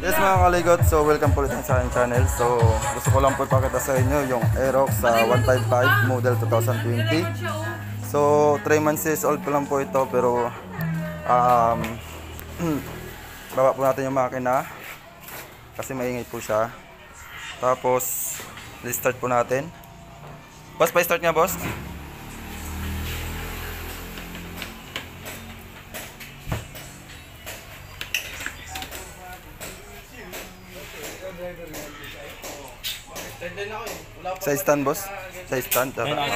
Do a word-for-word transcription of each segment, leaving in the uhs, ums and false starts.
Yes mga kaligot, so welcome po ulit sa aking channel. So gusto ko lang po ipakita sa inyo yung Aerox sa one fifty-five model twenty twenty. So three months old pa lang po ito, pero um, baba po natin yung makina kasi maingay po siya. Tapos restart po natin. Boss, pa-start nga boss. Sa stand boss, sa stand.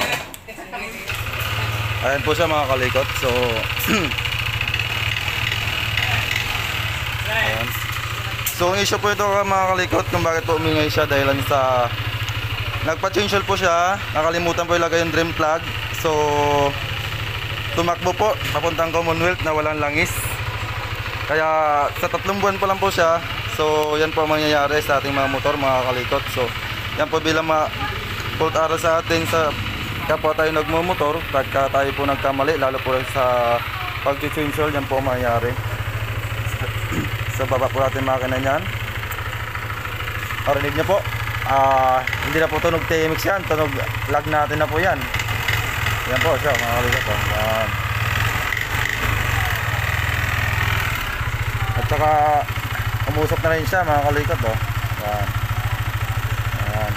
Ayan po siya mga kalikot. So ayan. So ang issue po ito mga kalikot kung bakit po umingay siya dahil sa nagpa-change oil po siya, nakalimutan po ilagay yung drain plug. So tumakbo po papuntang Commonwealth na walang langis. Kaya sa tatlong buwan pa lang po siya. So yan po ang mangyayari sa ating mga motor mga kalikot. So yan po bilang ma-fault araw sa atin sa kapwa tayo nagmumotor, pagka tayo po nagkamali, lalo po sa pag-change oil, yan po ang mangyayari. So baba po natin makina niyan. Marinig niyo po, uh, hindi na po tunog T M X yan, tunog lag natin na po yan. Yan po siya mga kalikot po. Yan. At saka umusok na rin siya mga kalikot po. Yan. Yan.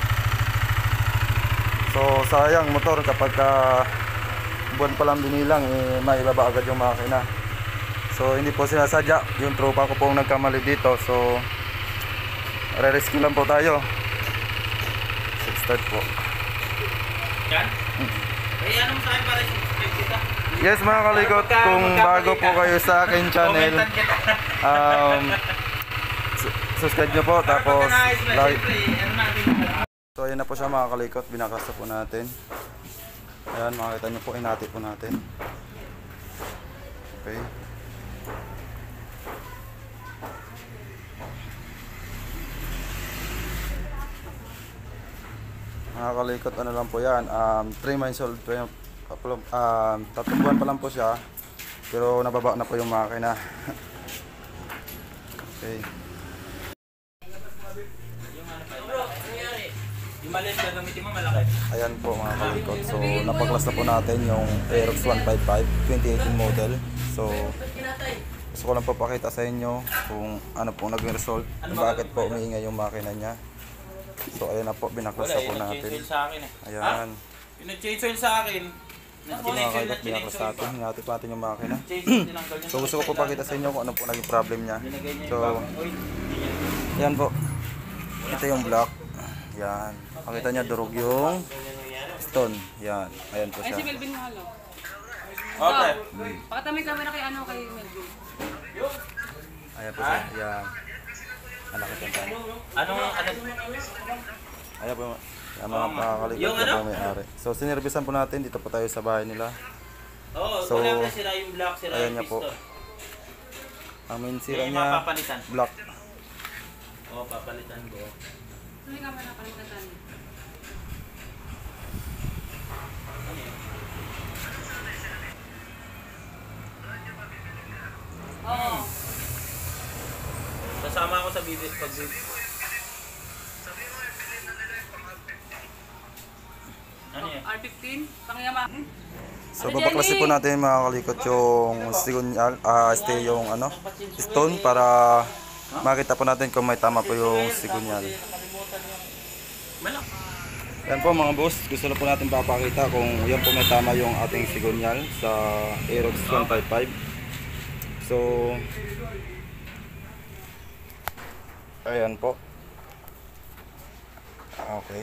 So sayang motor kapag uh, buwan pa lang binilang, eh, maibaba agad yung makina. So hindi po sinasadya, yung tropa ko pong nagkamali dito. So re-rescue lang po tayo. So, start po. Yan? Kaya anong sa'yo para subscribe kita? Yes mga kalikot, kung bago po kayo sa akin channel, um, subscribe nyo po, tapos like. So ayan na po siya mga kalikot, binakasta po natin. Ayan, makikita nyo po, inati po natin. Okay. Mga kalikot, ano lang po yan, um, three months old po yung, um, tatlong buwan pa lang po siya, pero nababa na po yung makina. Okay. Yung maliit na gamitin mo malaki. Ayan po mga kalikot. So napaglas na po natin yung Aerox one fifty-five twenty eighteen model. So gusto ko lang po pakita sa inyo kung ano po naging result, kung bakit po umiingay yung makina niya. So ayan na po, binaklas na po natin. Ayan. Yung nag-change oil sa akin. Ito mga kalikot, binaklas natin. Hinati pa natin yung makina. So gusto ko po pakita sa inyo kung ano po naging problem niya. So yan po. Ito yung block. Yan. Makita niya durog yung stone. Yan. Ayan po Ay, siya. si Melvin nga halo. Okay. Hmm. Pakita may camera kay ano kay Melvin. Ayan po siya. Yan. Anak ito pa. Anong, ano? Ayan po. Yung mga makakalikot Yung na ano? po may-ari. So sinirbisan po natin. Dito po tayo sa bahay nila. Oo, So, wala na sira yung block, sira ayan yung niya po. piston. Ang main sira May niya, mapapalitan. block. Oo, papalitan ko. May camera pa rin katan. Oo. Kasama ako sa bibis pag ano yan? R fifteen, pangyama. So babaklasin po natin mga kalikot yung sigunyal, ah, este yung ano, stone para makita po natin kung may tama po yung sigunyal. Yan po mga boss, gusto na po natin papakita kung yan po may tama yung ating sigunyal sa Aerox one fifty-five. So ayan po. Okay.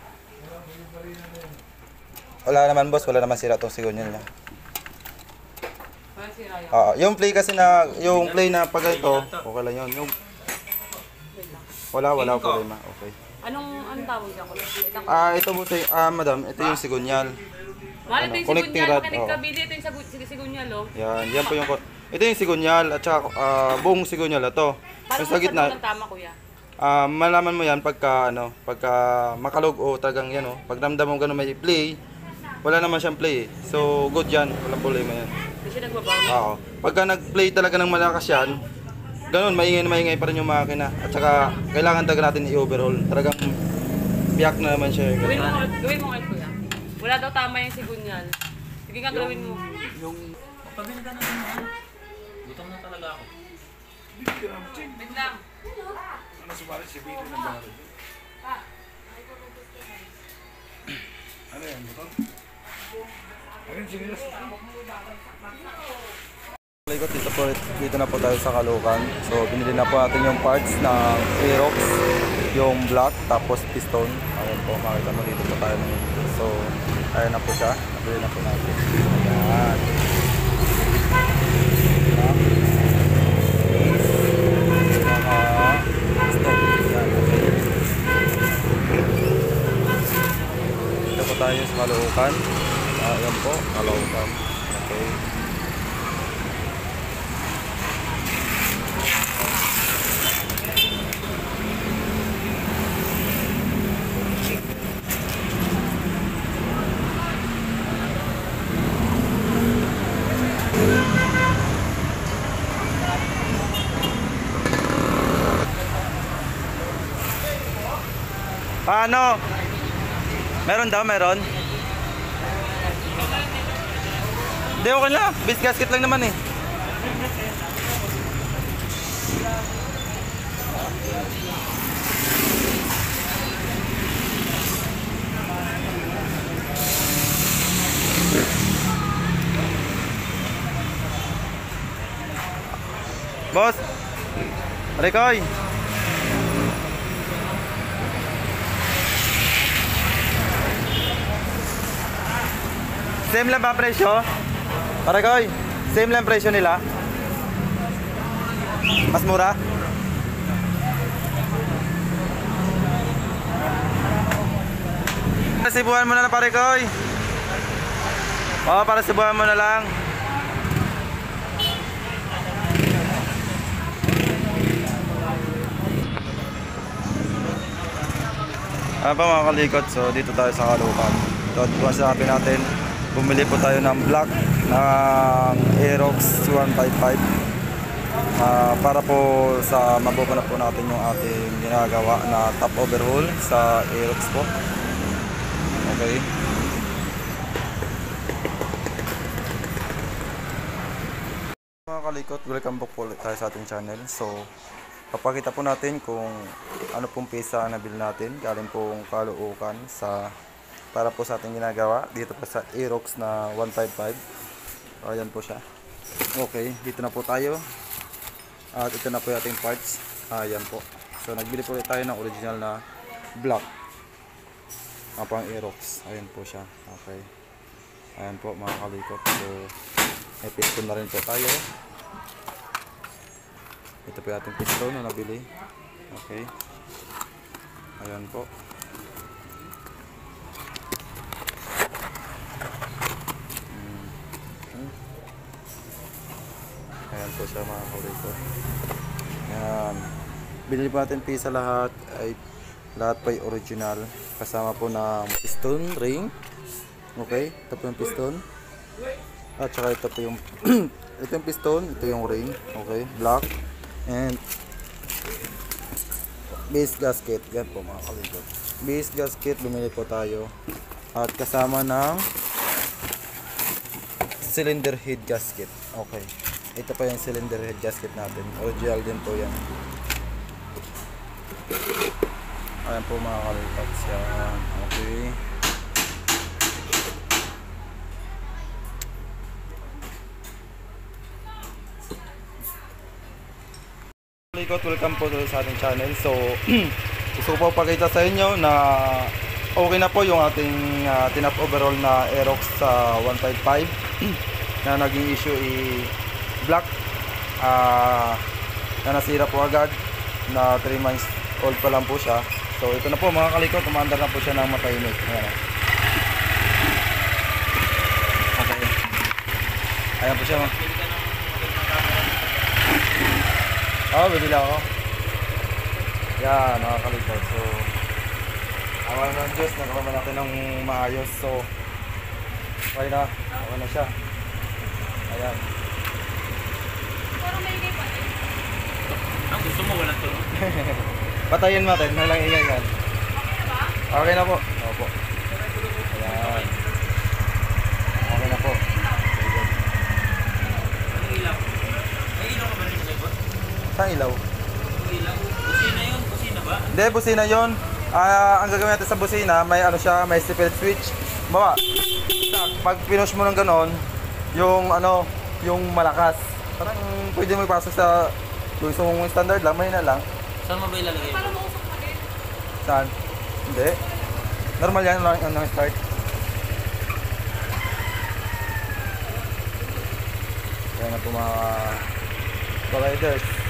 Wala naman boss, wala naman sira itong sigunyal niya. Wala sira yan. Ah, yung play kasi na, yung play na pag ito, okay lang yun. Yung wala, wala problema. Okay. Anong anong tawag niya ko? Ah, ito po ah, madam, ito yung sigunyal. Mahal Ano, ito yung connecting sigunyal, rod, makinig oo. ka, bili ito yung sagu- sig- sigunyal, oh. Yan, yan po yung ito yung sigunyal at saka ah, buong sigunyal ito. Parang Yung sa gitna, ng tama, kuya. ah, malaman mo yan pagka ano, pagka makalog o tagang yan oh, pag ramdam mo gano'n may play, wala naman siyang play. So good yan, walang problema yan. Kasi nagbabago. Oo. Pagka nag-play talaga ng malakas yan, ganun, maingay na maingay pa rin yung makina. At saka, kailangan talaga natin i-overhaul. Talagang biyak na naman siya. Gawin mo, gawin mo kayo kuya. Wala daw tama yung sigunyal. Sige nga, gawin mo. Pabili ka na naman. Gutom na talaga ako. Wait lang. Ano sumalit si Vito ng baro? Ano yan? Buto? Ayun, sinilas. Likod, dito, po, dito na po tayo sa Caloocan. So, binili na po natin yung parts ng Aerox, yung block, tapos piston. Ayan po, makita mo dito po tayo. So, ayan na po siya. Nabili na po natin. Ayan. Dito po tayo sa Caloocan. Ayan po, Caloocan. Okay. Paano? Meron daw, meron? Hindi, okay lang. Base gasket lang naman eh. Boss! Rikoy! Same lang ba ang presyo? Paragoy, same lang presyo nila? Mas mura? Para sibuhan mo na lang, Paragoy. Oo, para sibuhan mo na lang. Ano pa mga kalikot? So dito tayo sa Caloocan. So buwan sabi natin, bumili po tayo ng block ng Aerox one fifty-five uh, para po sa mabubuo na po natin yung ating ginagawa na top overhaul sa Aerox po. Okay. Mga kalikot, welcome back po ulit tayo sa ating channel. So papakita po natin kung ano pong pisa ang nabili natin galing pong Caloocan sa para po sa ating ginagawa dito po sa Aerox na one fifty-five. Ayan po siya. Okay, dito na po tayo. At ito na po yung ating parts. Ayan po. So nagbili po ulit tayo ng original na block na pang Aerox. Ayan po siya. Okay. Ayan po mga kalikot. So may piston na rin po tayo. Ito po yung ating piston na nabili. Okay. Ayan po. Ayan po siya mga kalikot. Ayan. Binili po natin pisa lahat. Ay, lahat po ay original. Kasama po ng piston ring. Okay. Ito po yung piston. At saka ito po yung ito yung piston. Ito yung ring. Okay. Black. And base gasket. Yan po mga kalikot. Base gasket. Bumili po tayo. At kasama ng cylinder head gasket. Okay. Ito pa yung cylinder head gasket natin. Original din po yan. Ayan po mga kalipats yan. Okay. Kalikot, welcome po sa ating channel. So, gusto ko po pakita sa inyo na okay na po yung ating uh, tinap overall na Aerox sa uh, one fifty-five na naging issue i black uh, na nasira po agad na three months old pa lang po siya. So ito na po mga kalikot, kumandar na po siya ng matahimik. Ayan. Okay. Ayan po siya mga. Oh, bibili ako. Yan mga kalikot. So awan ng Diyos, nagawa natin ng maayos. So okay na, okay na siya. Ayan. Ang gusto mo, walang tunog. Patayin natin, walang ingay yan. Okay na po. Opo. Ayan. Okay na po. Anong ilaw? May ilaw ka ba rin sa likod? Saan ilaw? Ang ilaw? Busina yun? Busina ba? Hindi, busina yon. Ah, ang gagawin natin sa busina, may ano siya, may seatbelt switch. Bawa, pag pinush mo ng ganon, yung ano, yung malakas. Parang pwede mo ipasok sa kung gusto mong standard lang, mahina lang. Saan mo ba ilalagay? Para mausap pa din. Saan? Hindi. Normal yan lang ang start. Kaya na po mga riders.